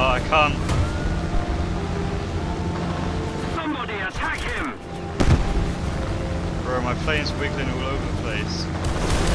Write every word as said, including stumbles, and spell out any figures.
I can't. Somebody attack him! Bro, my plane's wiggling all over the place.